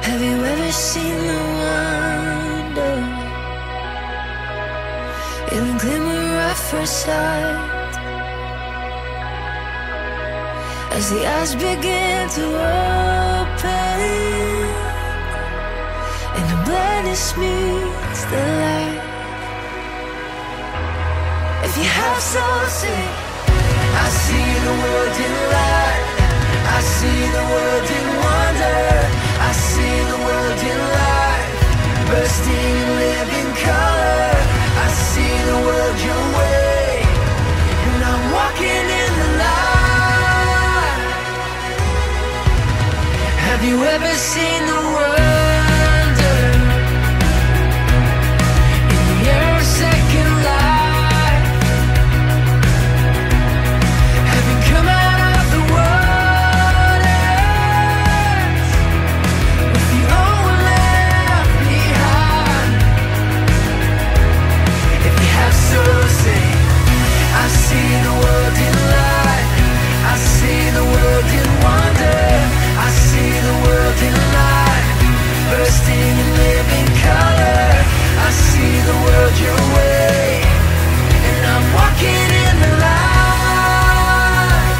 Have you ever seen the wonder in the glimmer at first sight? As the eyes begin to open and the blindness meets the light. If you have soul, sing. I see the world in light. I see the world in wonder. I see the world in light, bursting in living color. I see the world your way, and I'm walking in the light. Have you ever seen the wonder in the air of second life? Having come out of the waters with the old one left behind. If you have soul, say, I see the world in light. I see the world in wonder. I see the world in light, bursting in living color. I see the world your way, and I'm walking in the light.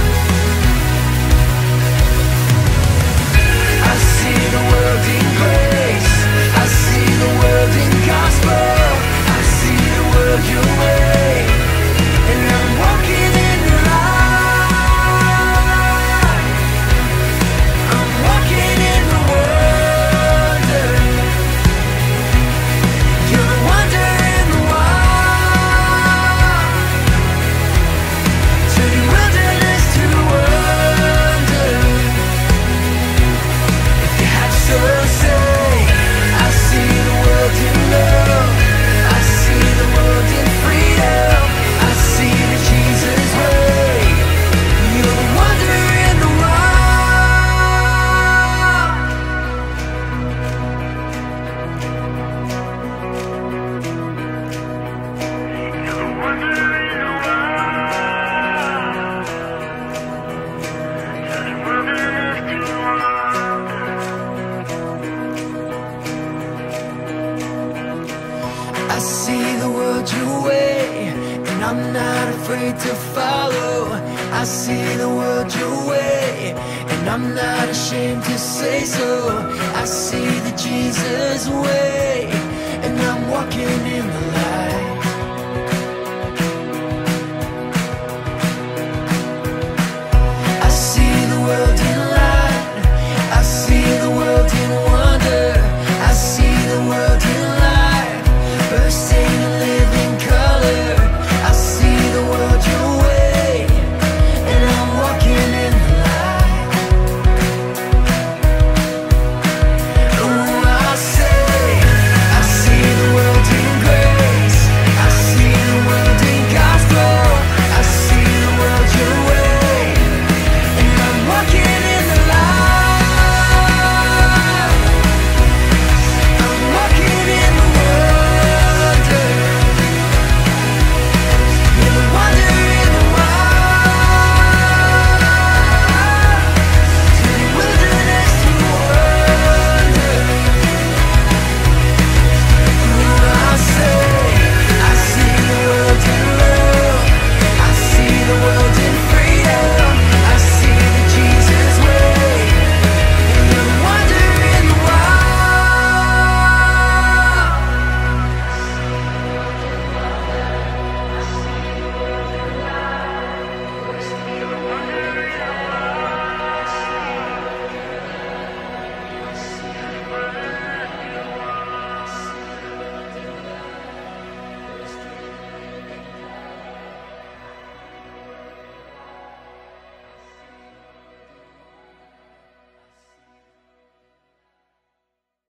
I see the world in grace. I see the world in gospel. I see the world your way, and I'm walking in the light. I'm walking in the wonder. You're the wonder in the wild, turning wilderness to wonder. If you have soul, say, I see the world in love. I see the world in freedom. I see the Jesus way. You're the wonder in the wild. You're the wonder in the wild. Turning wilderness to wonder. I see the world your way, and I'm not afraid to follow. I see the world your way, and I'm not ashamed to say so. I see the Jesus way, and I'm walking